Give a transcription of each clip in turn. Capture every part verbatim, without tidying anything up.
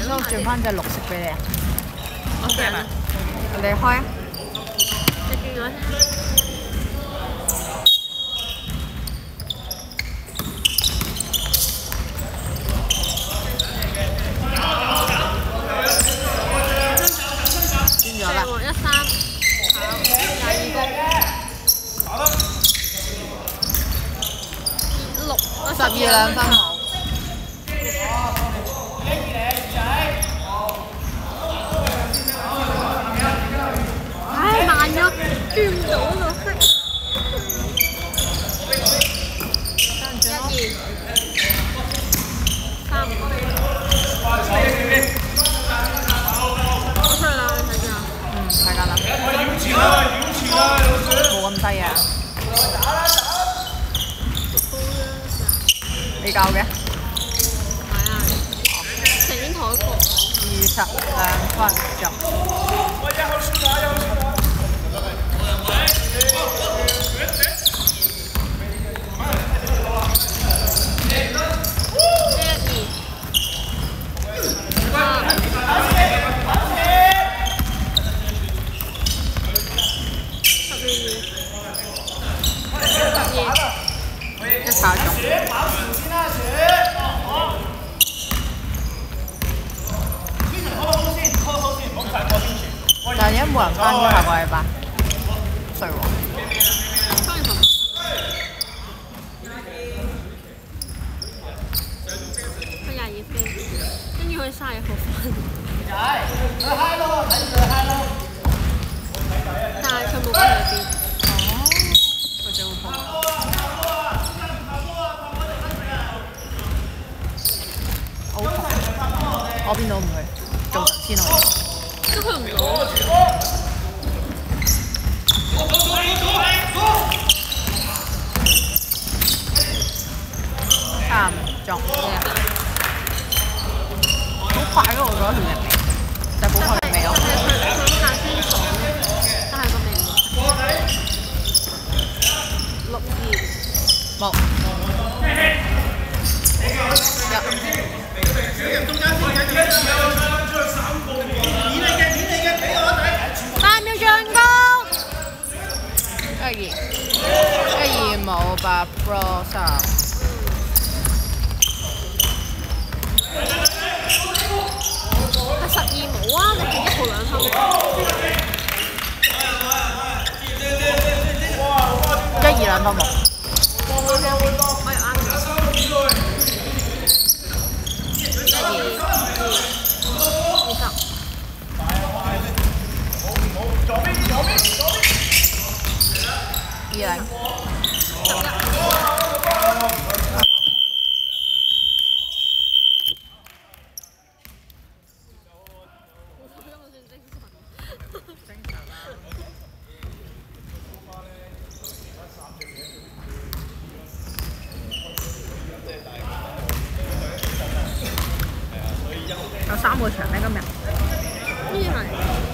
咁我轉翻隻綠色俾你啊！ 我食啊！ 你開啊！ 你見我先。 轉咗啦！ 一三，好，廿二個。六， 十二兩分冇。 唉，慢咗，轉唔到個色。一二，三。我出嚟啦，你睇住啊。 嗯，睇緊啦。冇咁低啊！你教嘅？ 係啊，情願同一個。 二十兩分鐘。一炒中。但係而家冇人翻咗下個禮拜，衰喎。 翻嚟佢廿二飛，跟住佢卅一號翻。但係佢冇飛去邊。 哦，佢就會放。好窮，我邊度唔去做神仙我。 都去唔到。 差唔中，好快咯！我覺得條人就係冇佢味咯。 佢下先爽，但係個味冇。六二冇八秒進攻，一二一二冇八 Pro 三。 係十二冇啊！你係一號兩分。 一二兩分冇。 我又啱咗。一二二二十。 二零。 十一。 有三個場咩今日？ 呢啲係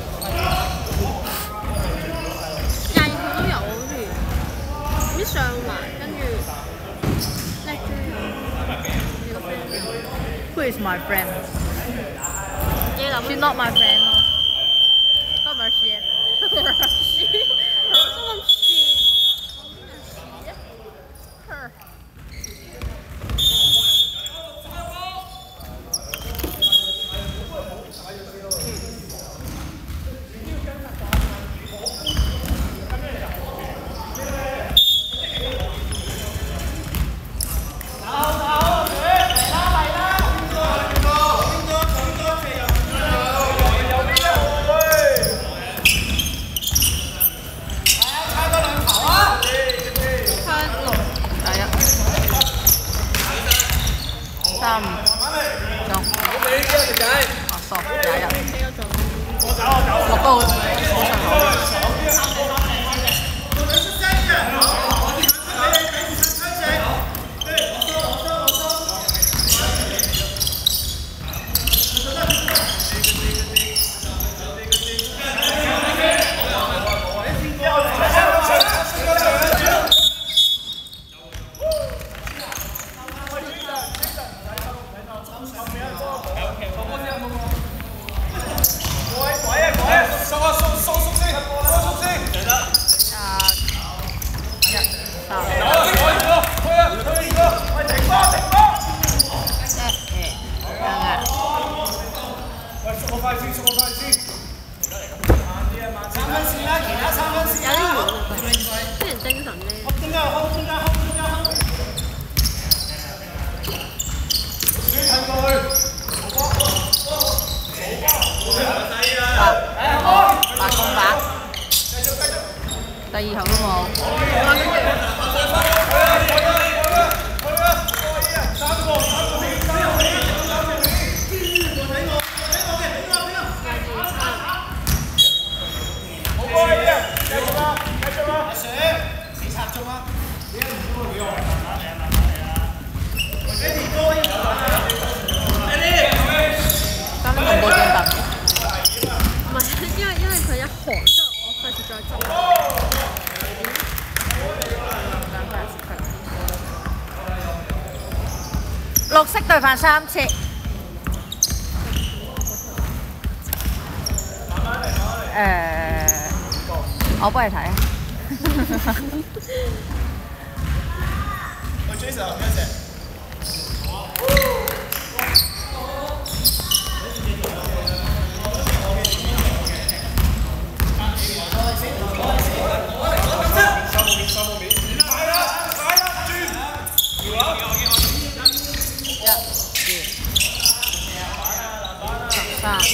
廿二號都有好似，啲上環跟住叻豬你個 friend Who is my friend? 耶林 She's not my friend 咯。都唔係 she。 我諗是，我諗是啊。 her。 三。 推啊推二個，喂停波停波！ 誒誒，啱啊！ 喂，縮個快先，縮個快先。慢啲啊，慢啲。三分線啦，其他三分線啦。 有啲遠啊，佢啲人精神咧。 中間空，中間空，中間空。轉近過去。 八八公八。第二球都冇。三分冇進步。 唔係，因為因為佢一行之後，我費事再執。 綠色對犯三次。誒，我幫你睇啊。 喂 Jason， 唔該謝。 三。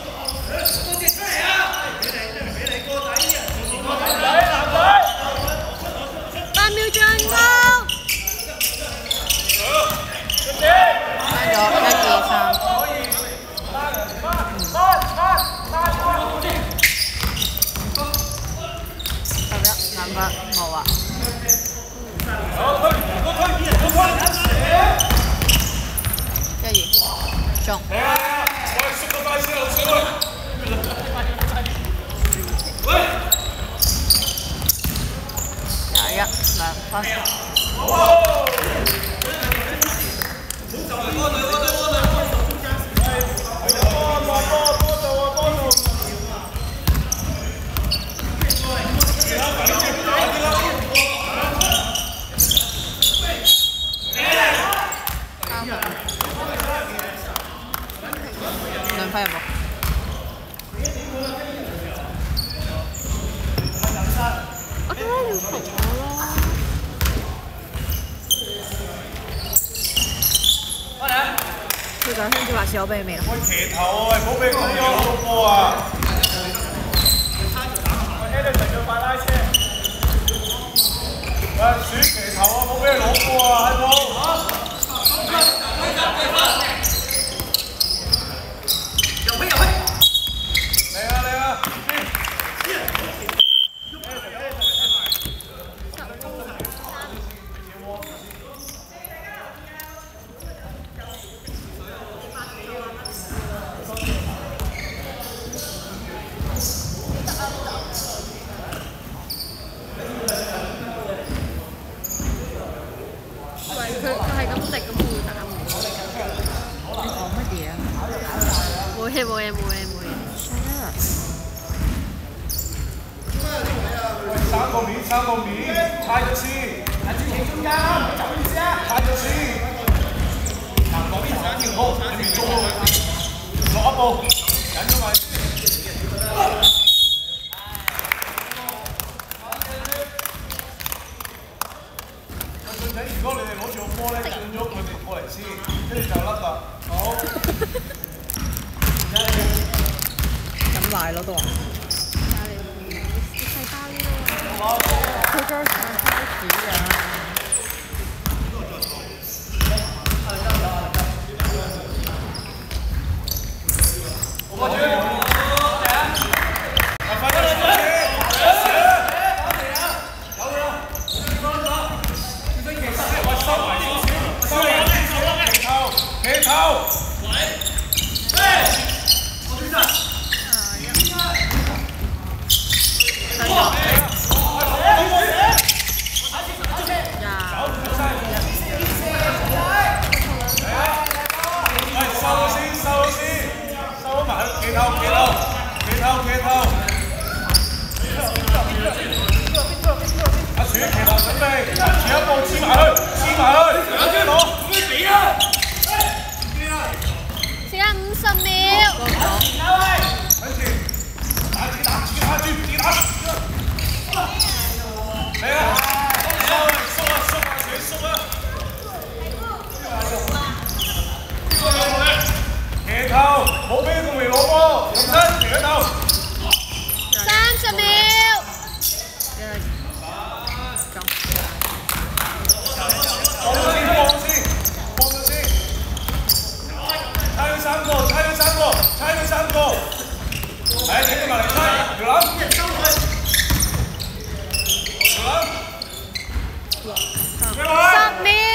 八秒進攻。翻咗一二三。十一兩分冇啊。一二中。廿一兩分。兩分入波。 我覺得要同我咯。 佢就跟住話事我俾你未啦。 喂，騎頭啊！喂，唔好俾佢攞到波啊！喂 ，Alex 要快拉車。喂，鼠騎頭啊！唔好俾佢攞波啊！喺度。入去入去。嚟啊嚟啊！ 佢佢係咁食咁會打我。 你講乜嘢啊？ 冇嘢冇嘢冇嘢冇嘢。 三個面，三個面，猜咗先。喺主席中間，走意思啊！猜咗先。嗱，嗰邊上條路，喺邊中路，落一步，緊咗埋。如果你哋攞住個波咧，轉咗佢哋過嚟先，跟住就甩啦。好。 咁大咯都話。 細包呢咯。 佢張相開始啊！ 我住。企頭，阿鼠騎頭準備。 備，前一步黐埋去，黐埋去，有啲攞，咁樣俾啊！ 剩下五十秒。 跟住打自己打，自己打住，自己打。嚟啊！縮啊縮啊縮啊，自己縮啊！騎頭，冇俾佢未攞波，重新騎頭。 三十秒。 放咗先，放咗先，放咗先。猜咗三個，猜咗三個，猜咗三個。係，請你埋嚟猜，條攬。條攬。 十秒。